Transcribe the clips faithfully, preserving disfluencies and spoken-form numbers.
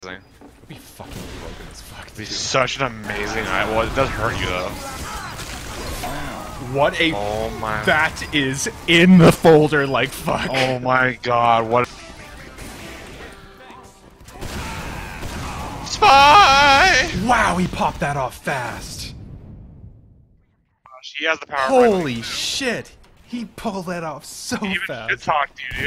Be fucking broken as fuck. It'd be such an amazing eye. Well, it does hurt you though. What a. Oh my. That is in the folder like fuck. Oh my god, what. Spy! Wow, he popped that off fast. He has the power. Holy shit. He pulled that off so he even fast. Good talk to you, dude.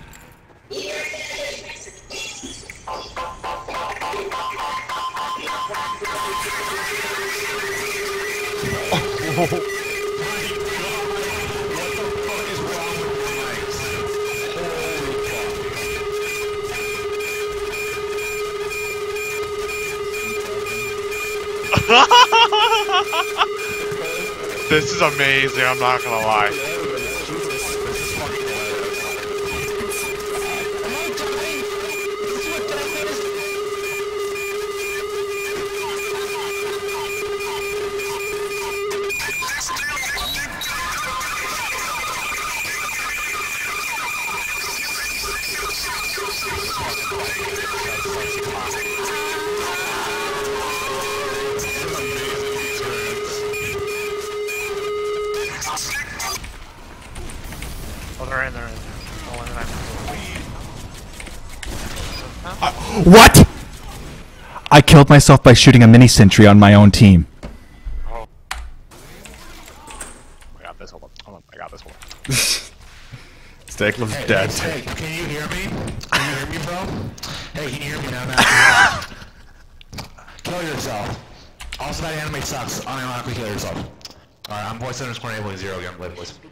Oh. This is amazing, I'm not gonna lie. Oh, they're in, they're in. Oh, and then I'm... Uh, what? I killed myself by shooting a mini sentry on my own team. Oh. I got this, hold on. Hold on, I got this one. Stick was hey, dead. Hey, can you hear me? Can you hear me, bro? Hey, can you hear me now? now? Kill yourself. Also, that anime sucks. Unironically kill yourself. Alright, I'm voice underscore enabling zero again, play boys.